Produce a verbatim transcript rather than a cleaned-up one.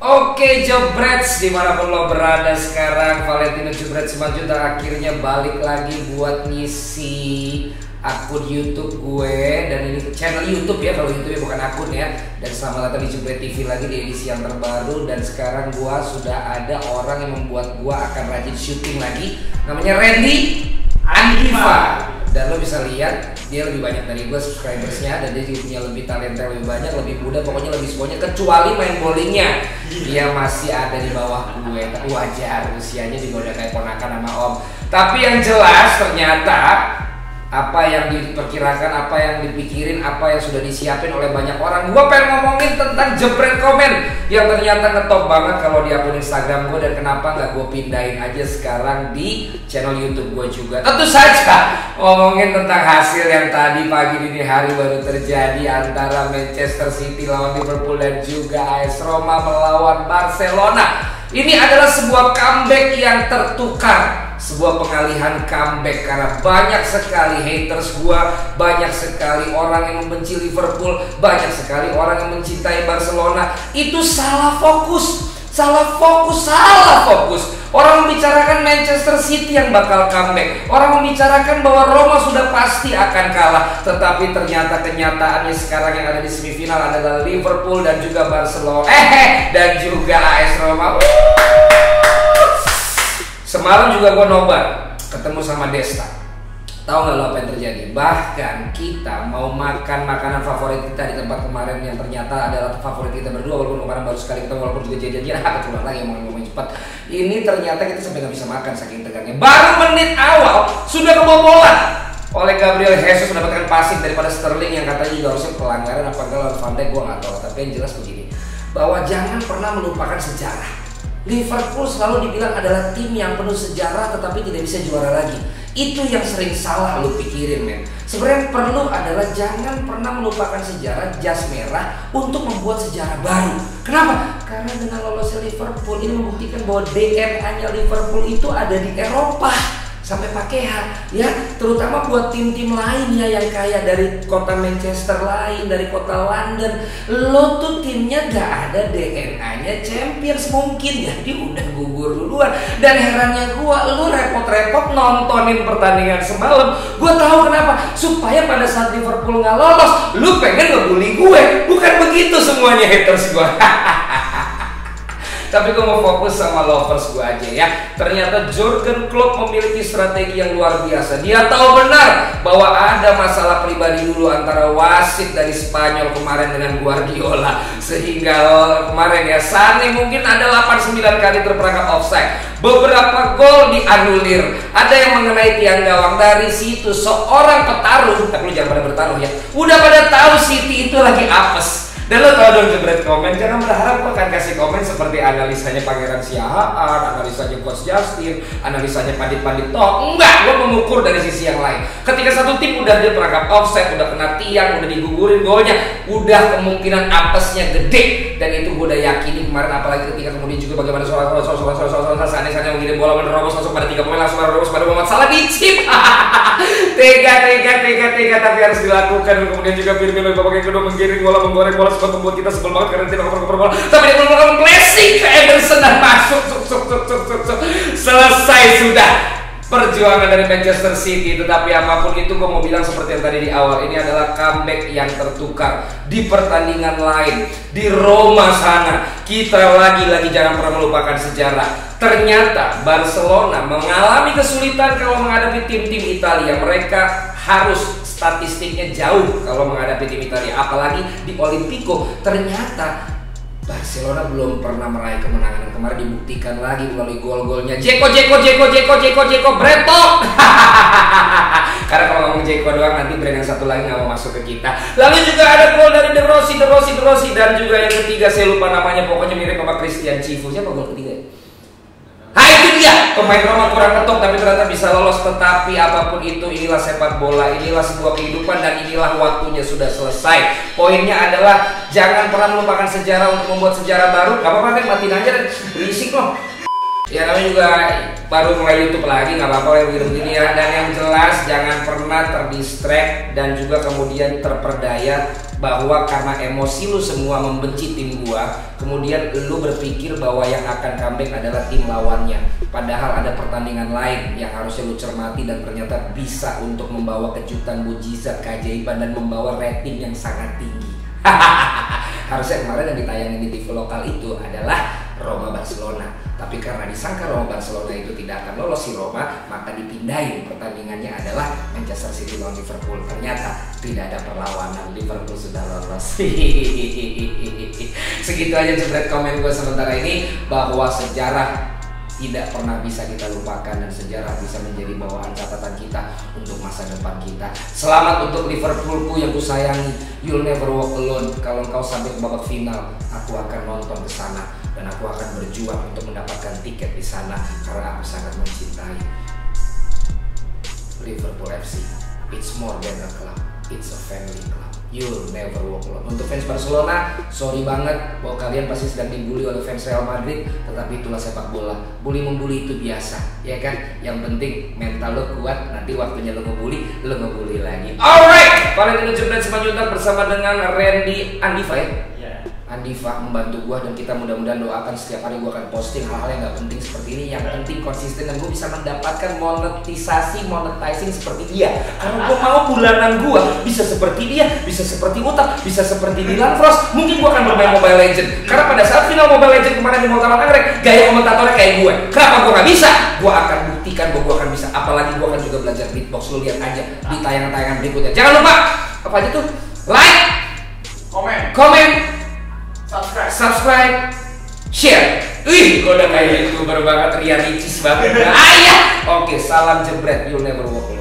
Oke Jobrets, dimanapun lo berada sekarang, Valentino Jobrets Simanjuntak akhirnya balik lagi buat ngisi akun YouTube gue. Dan ini channel YouTube ya, kalau YouTube bukan akun ya. Dan selamat datang di Jobret T V lagi di edisi yang terbaru. Dan sekarang gue sudah ada orang yang membuat gue akan rajin syuting lagi. Namanya Randy Andiva. Dan lo bisa lihat dia lebih banyak dari gue subscribersnya, dan dia juga punya lebih talenta, lebih banyak, lebih muda, pokoknya lebih semuanya kecuali main bowlingnya. Dia masih ada di bawah gue, tapi wajar, usianya juga udah kayak ponakan sama om. Tapi yang jelas ternyata apa yang diperkirakan, apa yang dipikirin, apa yang sudah disiapin oleh banyak orang. Gue pengen ngomongin tentang jebret komen yang ternyata ngetop banget kalau di akun Instagram gue, dan kenapa nggak gue pindahin aja sekarang di channel YouTube gue juga. Tentu saja ngomongin tentang hasil yang tadi pagi dini hari baru terjadi antara Manchester City lawan Liverpool dan juga A S Roma melawan Barcelona. Ini adalah sebuah comeback yang tertukar, sebuah pengalihan comeback, karena banyak sekali haters gua, banyak sekali orang yang membenci Liverpool, banyak sekali orang yang mencintai Barcelona. Itu salah fokus, salah fokus, salah fokus. Orang membicarakan Manchester City yang bakal comeback, orang membicarakan bahwa Roma sudah pasti akan kalah, tetapi ternyata kenyataannya sekarang yang ada di semifinal adalah Liverpool dan juga Barcelona, eh dan juga A S Roma. Semalam juga gue nobar ketemu sama Desta. Tahu nggak lo apa yang terjadi? Bahkan kita mau makan makanan favorit kita di tempat kemarin yang ternyata adalah favorit kita berdua, walaupun kemarin baru sekali ketemu, walaupun juga jadian-jadian, ah kecuali lagi ngomong-ngomong cepat. Ini ternyata kita sampai nggak bisa makan saking tegangnya. Baru menit awal sudah kebobolan oleh Gabriel Jesus, mendapatkan passing daripada Sterling yang katanya juga harusnya pelanggaran apa enggak lawan Van Dijk, gue nggak tahu. Tapi yang jelas begini, bahwa jangan pernah melupakan sejarah. Liverpool selalu dibilang adalah tim yang penuh sejarah tetapi tidak bisa juara lagi. Itu yang sering salah lu pikirin, men. Sebenarnya perlu adalah jangan pernah melupakan sejarah jas merah untuk membuat sejarah baru. Kenapa? Karena dengan lolosnya Liverpool ini membuktikan bahwa D N A-nya Liverpool itu ada di Eropa sampai pakai H, ya, terutama buat tim-tim lainnya yang kaya dari kota Manchester lain, dari kota London. Lo tuh timnya gak ada D N A-nya Champions mungkin, jadi udah gugur duluan. Dan herannya gua, lo repot-repot nontonin pertandingan semalam. Gua tahu kenapa, supaya pada saat Liverpool nggak lolos, lo pengen ngebully gue. Bukan begitu semuanya haters gua. Tapi gue mau fokus sama lovers gue aja ya. Ternyata Jurgen Klopp memiliki strategi yang luar biasa. Dia tahu benar bahwa ada masalah pribadi dulu antara wasit dari Spanyol kemarin dengan Guardiola, sehingga kemarin ya Sane mungkin ada delapan sembilan kali terperangkap offside. Beberapa gol dianulir. Ada yang mengenai tiang gawang. Dari situ seorang petarung, tapi lu jangan pada bertaruh ya, udah pada tahu City itu lagi apes. Dan lo tau dong jebret komen, jangan berharap gue akan kasih komen seperti analisanya Pangeran Siahaan, analisanya Coach Justin, analisanya Pandit-Pandit Tok. Enggak, gue mengukur dari sisi yang lain. Ketika satu tim udah dia perangkap offset, udah kena tiang, udah digugurin golnya, udah kemungkinan apesnya gede. Dan itu gue udah yakini kemarin, apalagi ketika kemudian juga bagaimana soal soal soal soal soal soal soal seandainya mengirim bola menerobos langsung pada tiga pemain, langsung menerobos pada Muhammad Salah di chip. Tega, tega, tega, tega, tapi harus dilakukan. Kemudian juga Firmino babak yang kedua menggiring bola, menggoreng bola, sempat membuat kita sebel banget karena tidak ngoper-ngoper bola. Tapi dia belum melakukan blessing ke Ederson dan masuk, suk, suk, suk, suk, suk, suk. Selesai sudah perjuangan dari Manchester City. Tetapi apapun itu, gue mau bilang seperti yang tadi di awal, ini adalah comeback yang tertukar. Di pertandingan lain di Roma sana, kita lagi-lagi jangan pernah melupakan sejarah. Ternyata Barcelona mengalami kesulitan kalau menghadapi tim-tim Italia. Mereka harus statistiknya jauh kalau menghadapi tim Italia, apalagi di Olimpico. Ternyata Barcelona belum pernah meraih kemenangan, dan kemarin dibuktikan lagi melalui gol-golnya Dzeko, Dzeko, Dzeko, Dzeko, Dzeko, Dzeko, Breto. Karena kalau ngomong Dzeko doang nanti brand yang satu lagi nggak mau masuk ke kita. Lalu juga ada gol dari De Rossi, De Rossi, De Rossi, dan juga yang ketiga saya lupa namanya, pokoknya mirip sama Christian Cifu. Siapa gol ketiga? Nah itu dia, pemain Roma kurang ketok tapi ternyata bisa lolos. Tetapi apapun itu, inilah sepak bola, inilah sebuah kehidupan, dan inilah waktunya sudah selesai. Poinnya adalah jangan pernah melupakan sejarah untuk membuat sejarah baru. Gak apa-apa kan, matiin aja dan berisik loh. Ya namanya juga baru mulai YouTube lagi, nggak apa-apa yang begini-begini ya. Dan yang jelas jangan pernah terdistract dan juga kemudian terperdaya bahwa karena emosi lu semua membenci tim gua, kemudian lu berpikir bahwa yang akan comeback adalah tim lawannya. Padahal ada pertandingan lain yang harusnya lu cermati dan ternyata bisa untuk membawa kejutan, mujizat, keajaiban dan membawa rating yang sangat tinggi. Harusnya kemarin yang ditayangin di T V lokal itu adalah Roma Barcelona, tapi karena disangka Roma Barcelona itu tidak akan lolos si Roma, maka dipindahin pertandingannya adalah Manchester City lawan Liverpool. Ternyata tidak ada perlawanan, Liverpool sudah lolos. Segitu aja jebret komen gue sementara ini, bahwa sejarah tidak pernah bisa kita lupakan dan sejarah bisa menjadi bawaan catatan kita untuk masa depan kita. Selamat untuk Liverpoolku yang kusayangi. You'll never walk alone. Kalau kau sampai ke babak final, aku akan nonton ke sana dan aku akan berjuang untuk mendapatkan tiket di sana karena aku sangat mencintai Liverpool F C. It's more than a club, it's a family club. You'll never walk alone. Untuk fans Barcelona, sorry banget bahwa kalian pasti sedang dibully oleh fans Real Madrid, tetapi itulah sepak bola. Bully membuli itu biasa, ya kan? Yang penting mental lo kuat, nanti waktunya lo ngebully, lo ngebully lagi. Alright, kalian ini jebret selanjutnya bersama dengan Randy Andiva ya? Andiva membantu gua dan kita mudah-mudahan doakan setiap hari gua akan posting hal-hal yang gak penting seperti ini. Yang penting konsisten dan gua bisa mendapatkan monetisasi, monetizing seperti dia. Karena gua mau bulanan gua bisa seperti dia, bisa seperti Utak, bisa seperti Dylan Frost. Mungkin gua akan bermain Mobile Legends. Karena pada saat final Mobile Legends kemarin di Mall Taman Anggrek, gaya komentatornya kayak gue. Kenapa gua gak bisa? Gua akan buktikan bahwa gua akan bisa. Apalagi gua akan juga belajar beatbox. Lu lihat aja di tayangan-tayangan berikutnya. Jangan lupa apa aja tuh? Like, komen, komen, subscribe, subscribe, share. Wih, gue udah kayak youtuber banget, Ria Ricis banget. Ayah. Oke, salam jebret. You'll never walk alone.